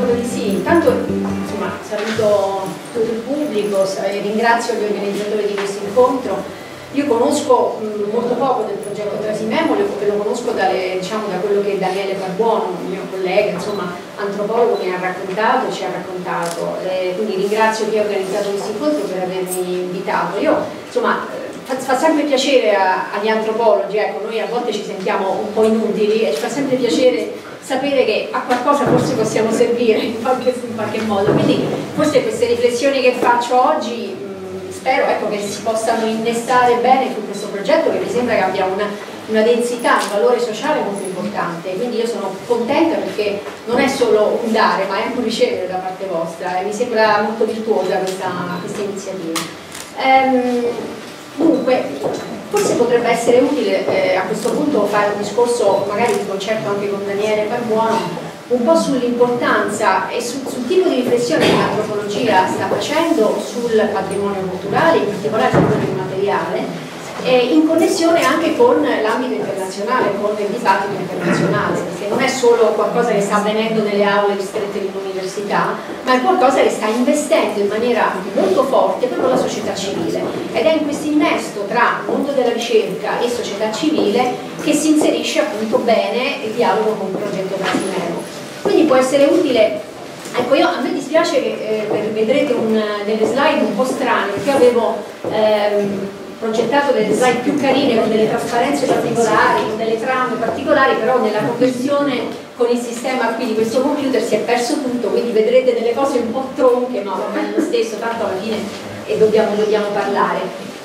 proprio di sì. Intanto insomma, saluto tutto il pubblico, ringrazio gli organizzatori di questo incontro. Io conosco molto poco del progetto Trasimemo, lo conosco da quello che Daniele Barbuono, il mio collega, insomma, antropologo, mi ha raccontato, ci ha raccontato. Quindi ringrazio chi ha organizzato questo incontro per avermi invitato. Io, insomma, fa sempre piacere agli antropologi, ecco, noi a volte ci sentiamo un po' inutili e ci fa sempre piacere sapere che a qualcosa forse possiamo servire in qualche modo. Quindi forse queste riflessioni che faccio oggi spero, ecco, che si possano innestare bene su questo progetto, che mi sembra che abbia una densità, un valore sociale molto importante. Quindi io sono contenta perché non è solo un dare, ma è anche un ricevere da parte vostra, e mi sembra molto virtuosa questa iniziativa. Dunque, forse potrebbe essere utile a questo punto fare un discorso, magari di concerto anche con Daniele Barbuono, un po' sull'importanza e sul tipo di riflessione che l'antropologia sta facendo sul patrimonio culturale, in particolare sul patrimonio immateriale, in connessione anche con l'ambito internazionale, con il dibattito internazionale, perché non è solo qualcosa che sta avvenendo nelle aule ristrette di un'università, ma è qualcosa che sta investendo in maniera molto forte proprio la società civile, ed è in questo innesto tra mondo della ricerca e società civile che si inserisce appunto bene il dialogo con il progetto Trasimemo. Quindi può essere utile. Ecco, a me dispiace che vedrete delle slide un po' strane, perché avevo progettato delle slide più carine, con delle trasparenze particolari, con delle trame particolari, però nella conversione con il sistema qui di questo computer si è perso tutto, quindi vedrete delle cose un po' tronche, ma è lo stesso, tanto alla fine dobbiamo parlare.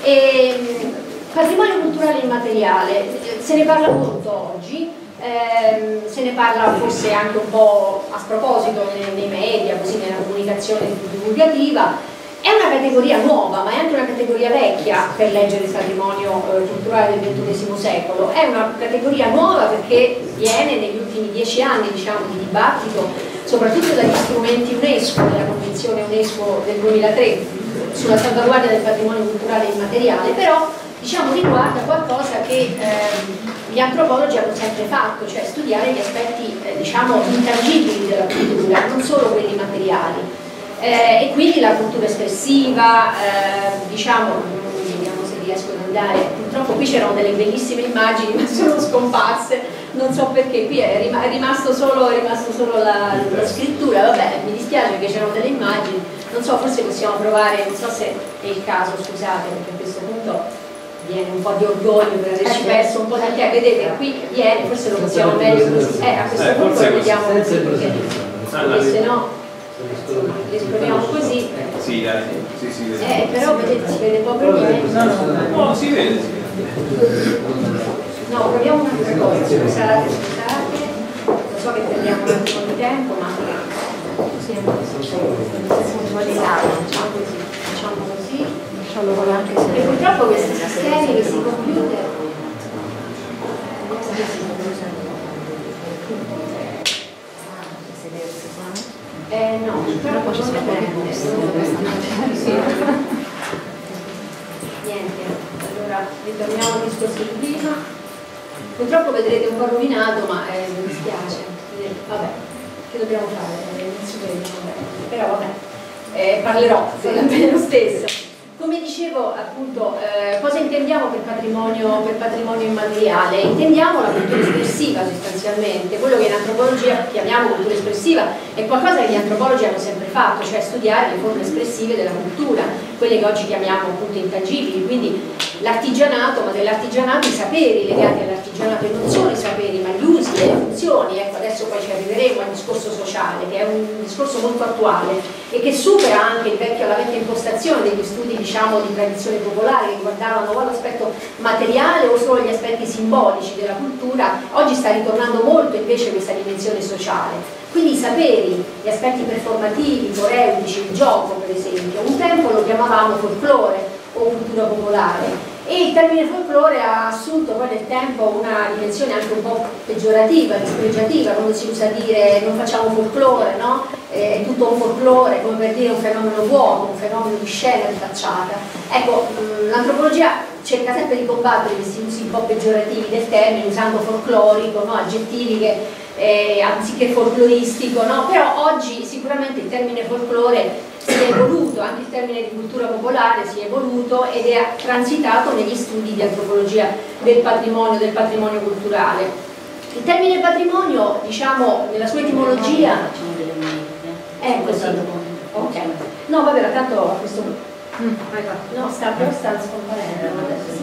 Patrimonio culturale immateriale, se ne parla molto oggi, se ne parla forse anche un po' a sproposito nei media, così nella comunicazione divulgativa. È una categoria nuova, ma è anche una categoria vecchia per leggere il patrimonio culturale del XXI secolo. È una categoria nuova perché viene negli ultimi 10 anni, diciamo, di dibattito, soprattutto dagli strumenti UNESCO, della Convenzione UNESCO del 2003 sulla salvaguardia del patrimonio culturale immateriale, però diciamo riguarda qualcosa che gli antropologi hanno sempre fatto, cioè studiare gli aspetti diciamo intangibili della cultura, non solo quelli materiali. E quindi la cultura espressiva, diciamo, vediamo se riesco ad andare, purtroppo qui c'erano delle bellissime immagini ma sono scomparse, non so perché, qui è rimasto solo la scrittura, vabbè, mi dispiace che c'erano delle immagini, non so, forse possiamo provare, non so se è il caso, scusate, perché a questo punto viene un po' di orgoglio per averci perso un po' di tempo, vedete, qui viene, forse lo possiamo meglio così, a questo punto lo vediamo così, perché se no li esprimiamo così. Sì, dai, sì, però vedete, si vede proprio niente. No, si vede. No, proviamo un'altra cosa, scusate, lo so che prendiamo un attimo di tempo, ma così è un po' di lato, facciamo così, e purtroppo questi sistemi, questi computer no, però poi ci si prende niente, allora ritorniamo al discorso di prima. Purtroppo vedrete un po' rovinato, ma mi dispiace, vabbè, che dobbiamo fare? Non si vede, però vabbè, parlerò bene lo stesso. Come dicevo, appunto, cosa intendiamo per patrimonio immateriale? Intendiamo la cultura espressiva sostanzialmente, quello che in antropologia chiamiamo cultura espressiva è qualcosa che gli antropologi hanno sempre fatto, cioè studiare le forme espressive della cultura, quelle che oggi chiamiamo appunto intangibili, quindi l'artigianato, ma nell'artigianato i saperi legati all'artigianato, e non solo i saperi, ma gli usi e le funzioni. Ecco, adesso poi ci arriveremo al discorso sociale, che è un discorso molto attuale e che supera anche la vecchia impostazione degli studi, diciamo, di tradizione popolare, che guardavano o l'aspetto materiale o solo gli aspetti simbolici della cultura. Oggi sta ritornando molto invece questa dimensione sociale. Quindi i saperi, gli aspetti performativi, coreutici, il gioco per esempio, un tempo lo chiamavamo folklore o cultura popolare, e il termine folklore ha assunto poi nel tempo una dimensione anche un po' peggiorativa, dispregiativa, quando si usa dire non facciamo folklore, no? È tutto un folklore, come per dire un fenomeno vuoto, un fenomeno di scena, di facciata. Ecco, l'antropologia cerca sempre di combattere questi usi un po' peggiorativi del termine, usando folclorico, no? Aggettivi che anziché folcloristico, no? Però oggi sicuramente il termine folklore si è evoluto, anche il termine di cultura popolare si è evoluto ed è transitato negli studi di antropologia del patrimonio culturale. Il termine patrimonio, diciamo, nella sua etimologia è così. Ok. No, vabbè, tanto a questo punto. No, sta scomparendo adesso.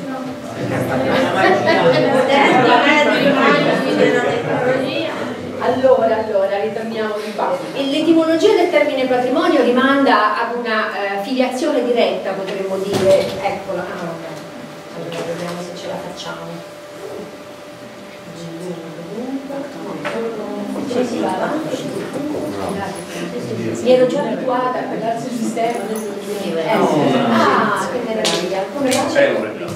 Allora, ritorniamo di qua. L'etimologia del termine patrimonio rimanda ad una filiazione diretta, potremmo dire. Eccola. Allora, vediamo se ce la facciamo. Si va avanti. Mi ero già abituata a quell'altro sistema, adesso che meraviglia! Come faccio?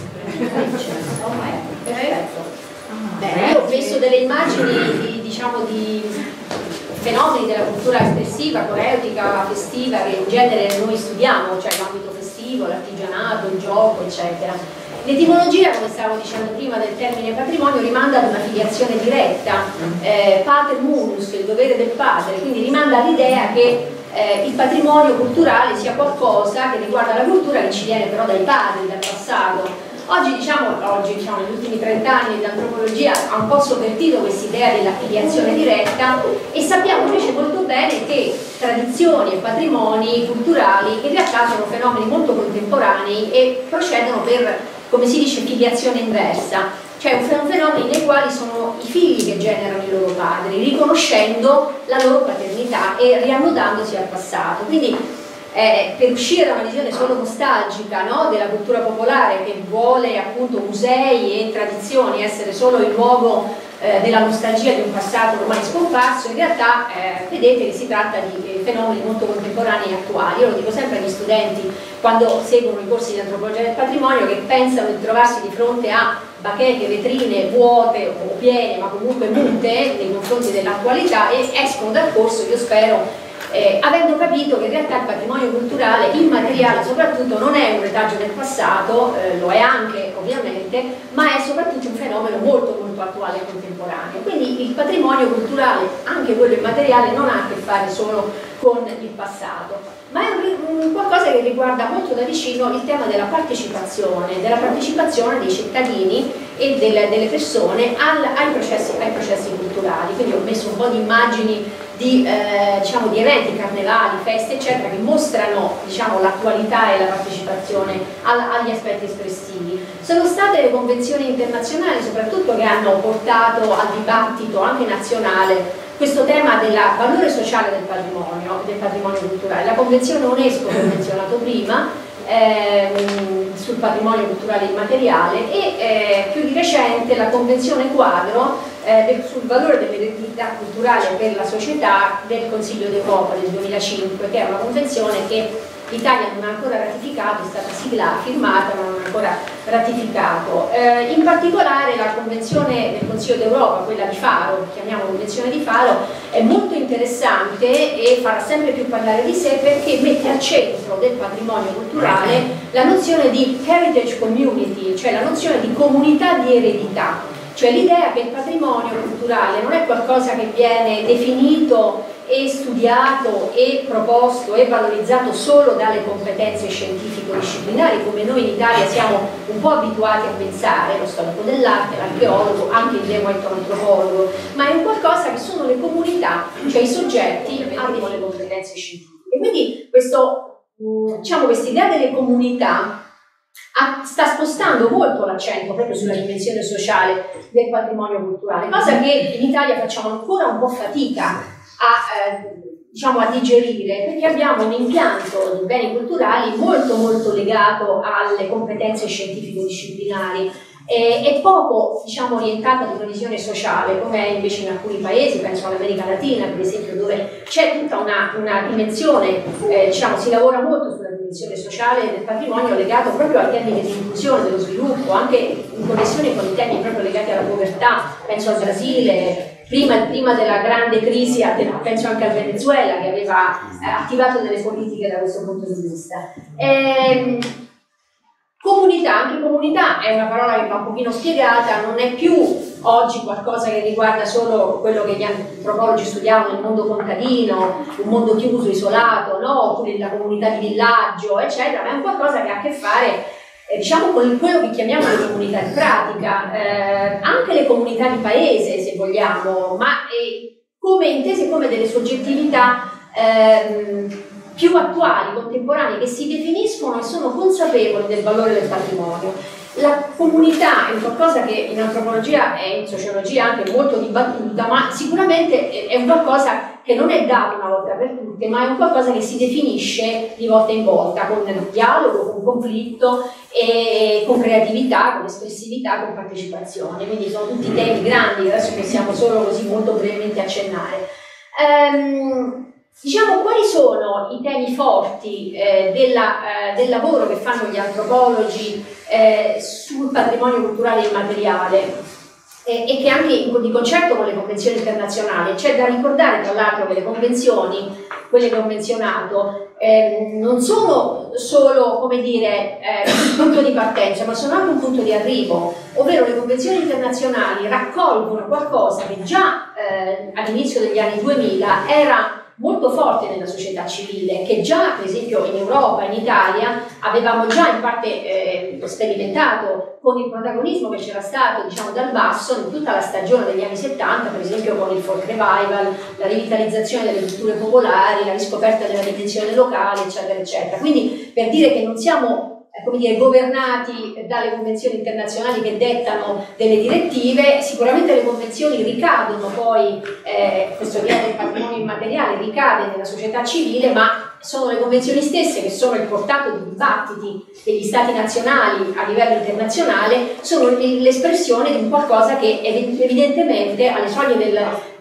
Perfetto. Bene, io ho messo delle immagini di fenomeni della cultura espressiva, coreutica, festiva, che in genere noi studiamo, cioè l'ambito festivo, l'artigianato, il gioco, eccetera. L'etimologia, come stavo dicendo prima, del termine patrimonio rimanda ad una filiazione diretta, pater munus, il dovere del padre, quindi rimanda all'idea che il patrimonio culturale sia qualcosa che riguarda la cultura che ci viene però dai padri, dal passato. Oggi, negli ultimi 30 anni l'antropologia ha un po' sovvertito quest'idea della filiazione diretta e sappiamo invece molto bene che tradizioni e patrimoni culturali in realtà sono fenomeni molto contemporanei e procedono per, come si dice, filiazione inversa, cioè fenomeni nei quali sono i figli che generano i loro padri, riconoscendo la loro paternità e riannodandosi al passato. Quindi per uscire da una visione solo nostalgica, no, della cultura popolare che vuole appunto musei e tradizioni essere solo il luogo della nostalgia di un passato ormai scomparso, in realtà vedete che si tratta di fenomeni molto contemporanei e attuali. Io lo dico sempre agli studenti quando seguono i corsi di antropologia del patrimonio, che pensano di trovarsi di fronte a bacheche, vetrine vuote o piene ma comunque mute nei confronti dell'attualità, e escono dal corso, io spero, avendo capito che in realtà il patrimonio culturale immateriale soprattutto non è un retaggio del passato, lo è anche ovviamente, ma è soprattutto un fenomeno molto molto attuale e contemporaneo. Quindi il patrimonio culturale, anche quello immateriale, non ha a che fare solo con il passato, ma è qualcosa che riguarda molto da vicino il tema della partecipazione dei cittadini e delle persone ai processi culturali. Quindi ho messo un po' di immagini di eventi carnevali, feste eccetera, che mostrano l'attualità e la partecipazione agli aspetti espressivi. Sono state le convenzioni internazionali soprattutto che hanno portato al dibattito anche nazionale questo tema del valore sociale del patrimonio culturale. La convenzione UNESCO che ho menzionato prima sul patrimonio culturale immateriale e più di recente la convenzione quadro sul valore dell'eredità culturale per la società del Consiglio d'Europa del 2005, che è una convenzione che l'Italia non ha ancora ratificato, è stata firmata ma non ha ancora ratificato. In particolare la convenzione del Consiglio d'Europa, quella di Faro, chiamiamo convenzione di Faro, è molto interessante e farà sempre più parlare di sé perché mette al centro del patrimonio culturale la nozione di heritage community, cioè la nozione di comunità di eredità, cioè l'idea che il patrimonio culturale non è qualcosa che viene definito e studiato e proposto e valorizzato solo dalle competenze scientifico-disciplinari, come noi in Italia siamo un po' abituati a pensare, lo storico dell'arte, l'archeologo, anche il antropologo, ma è un qualcosa che sono le comunità, cioè i soggetti hanno delle competenze scientifiche. Quindi quest'idea delle comunità sta spostando molto l'accento proprio sulla dimensione sociale del patrimonio culturale, cosa che in Italia facciamo ancora un po' fatica a digerire, perché abbiamo un impianto di beni culturali molto molto legato alle competenze scientifico-disciplinari e poco orientato ad una visione sociale, come è invece in alcuni paesi, penso all'America Latina per esempio, dove c'è tutta una dimensione, si lavora molto sulla dimensione sociale del patrimonio legato proprio ai temi dell'inclusione, dello sviluppo, anche in connessione con i temi proprio legati alla povertà, penso al Brasile, prima della grande crisi, penso anche al Venezuela, che aveva attivato delle politiche da questo punto di vista. Comunità, anche comunità è una parola che va un pochino spiegata, non è più oggi qualcosa che riguarda solo quello che gli antropologi studiavano nel mondo contadino, un mondo chiuso, isolato, no? Oppure la comunità di villaggio, eccetera, ma è un qualcosa che ha a che fare, diciamo, con quello che chiamiamo le comunità di pratica, anche le comunità di paese, se vogliamo, ma come intese come delle soggettività più attuali, contemporanee, che si definiscono e sono consapevoli del valore del patrimonio. La comunità è qualcosa che in antropologia e in sociologia anche molto dibattuta, ma sicuramente è un qualcosa che non è dato una volta per tutte, ma è un qualcosa che si definisce di volta in volta, con dialogo, con conflitto, e con creatività, con espressività, con partecipazione. Quindi sono tutti temi grandi, adesso possiamo solo così molto brevemente accennare. Diciamo, quali sono i temi forti del lavoro che fanno gli antropologi sul patrimonio culturale immateriale e che anche di concerto con le convenzioni internazionali? C'è da ricordare tra l'altro che le convenzioni, quelle che ho menzionato, non sono solo, come dire, un punto di partenza, ma sono anche un punto di arrivo, ovvero le convenzioni internazionali raccolgono qualcosa che già all'inizio degli anni 2000 era molto forte nella società civile, che già per esempio in Europa, in Italia, avevamo già in parte sperimentato con il protagonismo che c'era stato, diciamo, dal basso in tutta la stagione degli anni 70, per esempio con il folk revival, la rivitalizzazione delle culture popolari, la riscoperta della dimensione locale, eccetera, eccetera. Quindi, per dire che non siamo, come dire, governati dalle convenzioni internazionali che dettano delle direttive, sicuramente le convenzioni ricadono poi, questo tema del patrimonio immateriale ricade nella società civile, ma sono le convenzioni stesse che sono il portato di dibattiti degli stati nazionali a livello internazionale, sono l'espressione di un qualcosa che evidentemente alle soglie del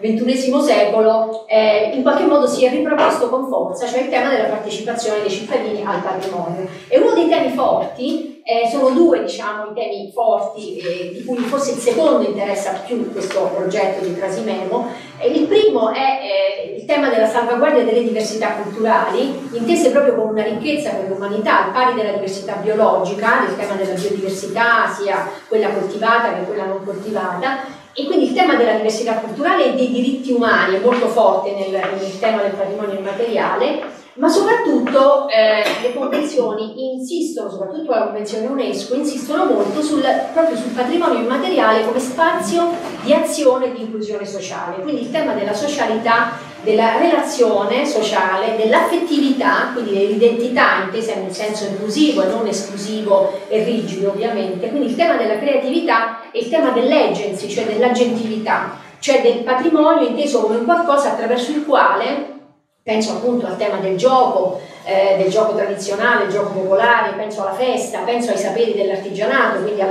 XXI secolo in qualche modo si è riproposto con forza, cioè il tema della partecipazione dei cittadini al patrimonio. E uno dei temi forti, sono due, diciamo, i temi forti, di cui forse il secondo interessa più questo progetto di Trasimeno. Il primo è il tema della salvaguardia delle diversità culturali, intese proprio come una ricchezza per l'umanità, al pari della diversità biologica, del tema della biodiversità, sia quella coltivata che quella non coltivata. E quindi il tema della diversità culturale e dei diritti umani è molto forte nel tema del patrimonio immateriale, ma soprattutto le convenzioni insistono, soprattutto la Convenzione UNESCO, insistono molto proprio sul patrimonio immateriale come spazio di azione e di inclusione sociale. Quindi il tema della socialità, della relazione sociale, dell'affettività, quindi dell'identità intesa in senso inclusivo e non esclusivo e rigido ovviamente, quindi il tema della creatività e il tema dell'agency, cioè dell'agentività, cioè del patrimonio inteso come qualcosa attraverso il quale, penso appunto al tema del gioco tradizionale, il gioco popolare, penso alla festa, penso ai saperi dell'artigianato, quindi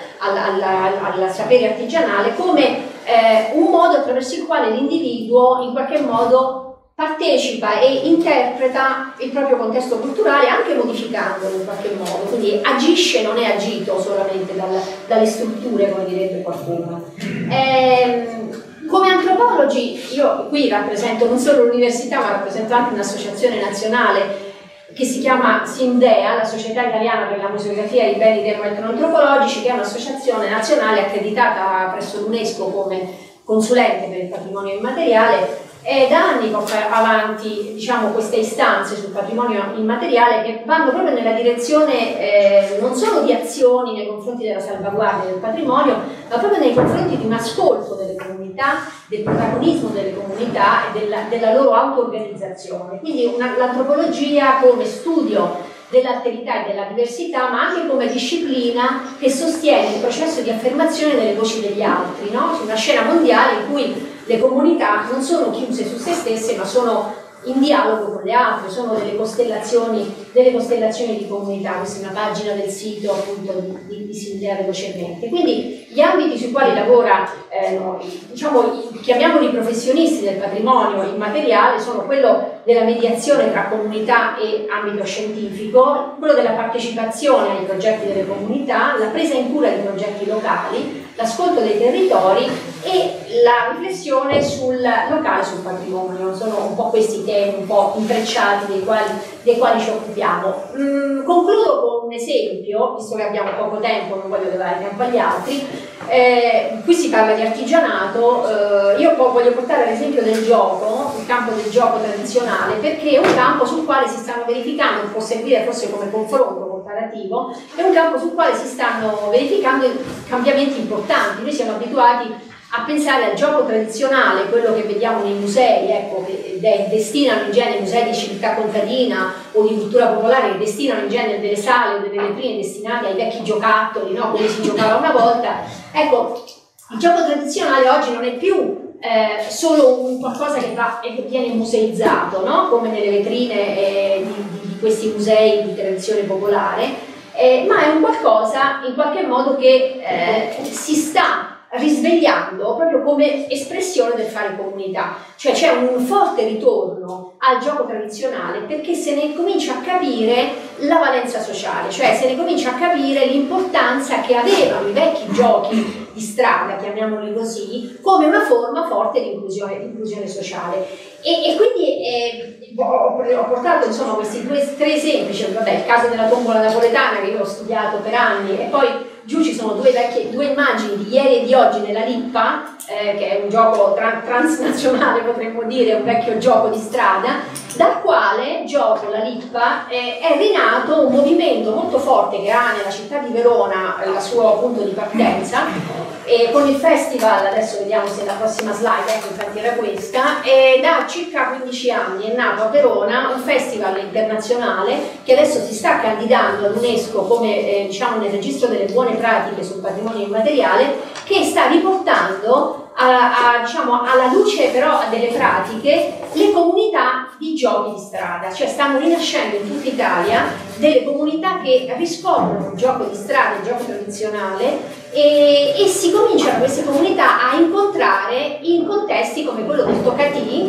al sapere artigianale, come un modo attraverso il quale l'individuo in qualche modo partecipa e interpreta il proprio contesto culturale, anche modificandolo in qualche modo, quindi agisce, non è agito solamente dalle strutture, come direbbe qualcuno. Come antropologi, io qui rappresento non solo l'università, ma rappresento anche un'associazione nazionale che si chiama SIMDEA, la Società Italiana per la Museografia e i Beni Etnoantropologici, che è un'associazione nazionale accreditata presso l'UNESCO come consulente per il patrimonio immateriale. È da anni porta avanti, diciamo, queste istanze sul patrimonio immateriale che vanno proprio nella direzione non solo di azioni nei confronti della salvaguardia del patrimonio, ma proprio nei confronti di un ascolto delle comunità, del protagonismo delle comunità e della loro auto-organizzazione. Quindi l'antropologia come studio dell'alterità e della diversità, ma anche come disciplina che sostiene il processo di affermazione delle voci degli altri, no? Su una scena mondiale in cui le comunità non sono chiuse su se stesse, ma sono in dialogo con le altre, sono delle costellazioni di comunità. Questa è una pagina del sito appunto di SIMDEA velocemente. Quindi gli ambiti sui quali lavora, diciamo, chiamiamoli professionisti del patrimonio immateriale, sono quello della mediazione tra comunità e ambito scientifico, quello della partecipazione ai progetti delle comunità, la presa in cura di progetti locali, l'ascolto dei territori e la riflessione sul locale, sul patrimonio. Sono un po' questi temi un po' intrecciati dei quali ci occupiamo. Concludo con un esempio, visto che abbiamo poco tempo, non voglio dare tempo agli altri. Qui si parla di artigianato, io voglio portare l'esempio del gioco, il campo del gioco tradizionale, perché è un campo sul quale si stanno verificando, può servire forse come confronto comparativo, è un campo sul quale si stanno verificando cambiamenti importanti. Noi siamo abituati a pensare al gioco tradizionale, quello che vediamo nei musei, ecco, che destinano in genere, musei di civiltà contadina o di cultura popolare, che destinano in genere delle sale o delle vetrine destinate ai vecchi giocattoli, no? Quelli si giocava una volta. Ecco, il gioco tradizionale oggi non è più solo un qualcosa che viene museizzato, no? Come nelle vetrine di questi musei di tradizione popolare, ma è un qualcosa in qualche modo che si sta risvegliando proprio come espressione del fare comunità, cioè c'è un forte ritorno al gioco tradizionale perché se ne comincia a capire la valenza sociale, cioè se ne comincia a capire l'importanza che avevano i vecchi giochi di strada, chiamiamoli così, come una forma forte di inclusione sociale. E quindi ho portato insomma questi tre esempi, cioè, vabbè, il caso della tombola napoletana che io ho studiato per anni, e poi giù ci sono due immagini di ieri e di oggi nella Lippa, che è un gioco transnazionale, potremmo dire, un vecchio gioco di strada, dal quale gioco la Lippa è rinato un movimento molto forte che ha nella città di Verona il suo punto di partenza, e con il festival, adesso vediamo se la prossima slide, ecco infatti era questa, e da circa 15 anni è nato a Verona un festival internazionale che adesso si sta candidando all'UNESCO come diciamo nel registro delle buone pratiche sul patrimonio immateriale, che sta riportando diciamo, alla luce però delle pratiche le comunità di giochi di strada, cioè stanno rinascendo in tutta Italia delle comunità che riscoprono il gioco di strada, il gioco tradizionale, e si cominciano queste comunità a incontrare in contesti come quello del toccatì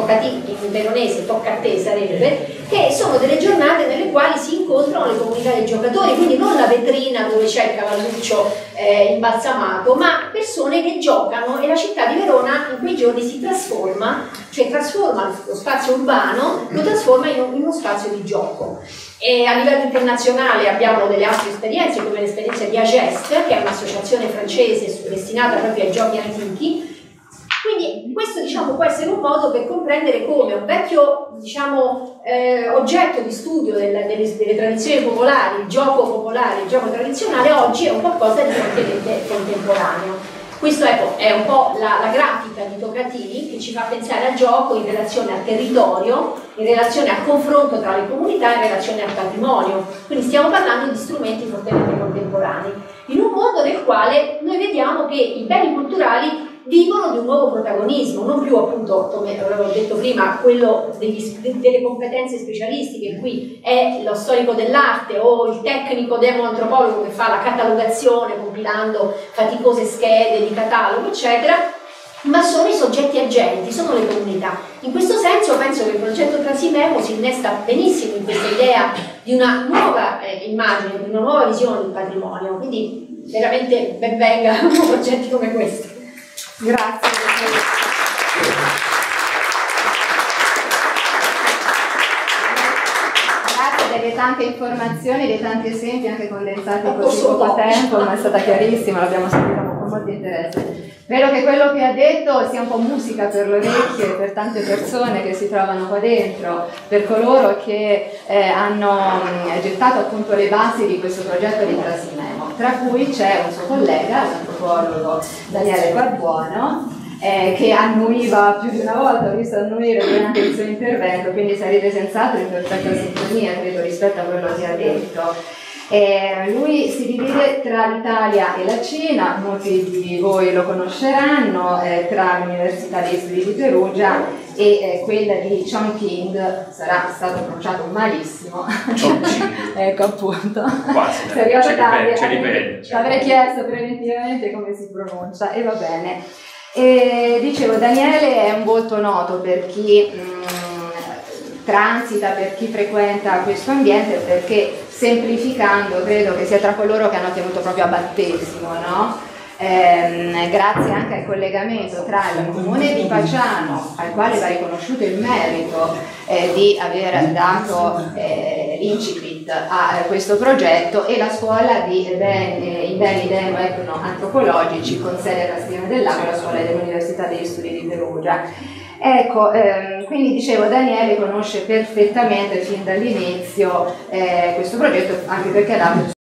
in veronese tocca a te sarebbe, che sono delle giornate nelle quali si incontrano le comunità dei giocatori, quindi non la vetrina dove c'è il cavalluccio imbalsamato, ma persone che giocano, e la città di Verona in quei giorni si trasforma, cioè trasforma lo spazio urbano, lo trasforma in uno spazio di gioco. E a livello internazionale abbiamo delle altre esperienze, come l'esperienza di Agest, che è un'associazione francese destinata proprio ai giochi antichi. Quindi questo diciamo, può essere un modo per comprendere come un vecchio diciamo, oggetto di studio delle tradizioni popolari, il gioco tradizionale, oggi è un qualcosa di fortemente contemporaneo. Questo ecco, è un po' la grafica di Toccatini che ci fa pensare al gioco in relazione al territorio, in relazione al confronto tra le comunità, in relazione al patrimonio. Quindi stiamo parlando di strumenti fortemente contemporanei, in un mondo nel quale noi vediamo che i beni culturali vivono di un nuovo protagonismo, non più appunto, come avevo detto prima, quello delle competenze specialistiche, in cui è lo storico dell'arte o il tecnico demoantropologo che fa la catalogazione compilando faticose schede di catalogo, eccetera, ma sono i soggetti agenti, sono le comunità. In questo senso penso che il progetto Trasimemo si innesta benissimo in questa idea di una nuova immagine, di una nuova visione del patrimonio, quindi veramente ben venga progetti come questo. Grazie. Grazie delle tante informazioni, dei tanti esempi anche condensati in così poco tempo, ma è stata chiarissima, l'abbiamo seguita con molto interesse. Spero che quello che ha detto sia un po' musica per le orecchie per tante persone che si trovano qua dentro, per coloro che hanno gettato appunto le basi di questo progetto di Trasimemo, tra cui c'è un suo collega, l'antropologo Daniele Barbuono, che annuiva più di una volta, ho visto annuire durante il suo intervento, quindi sarete senz'altro in perfetta sintonia, credo, rispetto a quello che ha detto. Lui si divide tra l'Italia e la Cina, molti di voi lo conosceranno, tra l'Università dei Studi di Perugia e quella di Chongqing, sarà stato pronunciato malissimo. Ecco appunto. Quasi, sei arrivato tardi, ce li vede. avrei chiesto preventivamente come si pronuncia e va bene. E dicevo, Daniele è un volto noto per chi transita, per chi frequenta questo ambiente, perché semplificando credo che sia tra coloro che hanno tenuto proprio a battesimo, no? grazie anche al collegamento tra il comune di Paciano, al quale va riconosciuto il merito di aver dato l'incipit a questo progetto, e la scuola di beni demo-etno-antropologici con sede a Castiglione dell'Aquila, la scuola dell'Università degli Studi di Perugia. Ecco, quindi dicevo, Daniele conosce perfettamente fin dall'inizio questo progetto, anche perché ha dato